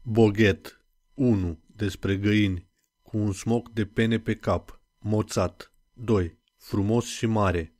Boghet 1. Despre găini. Cu un smoc de pene pe cap. Moțat 2. Frumos și mare.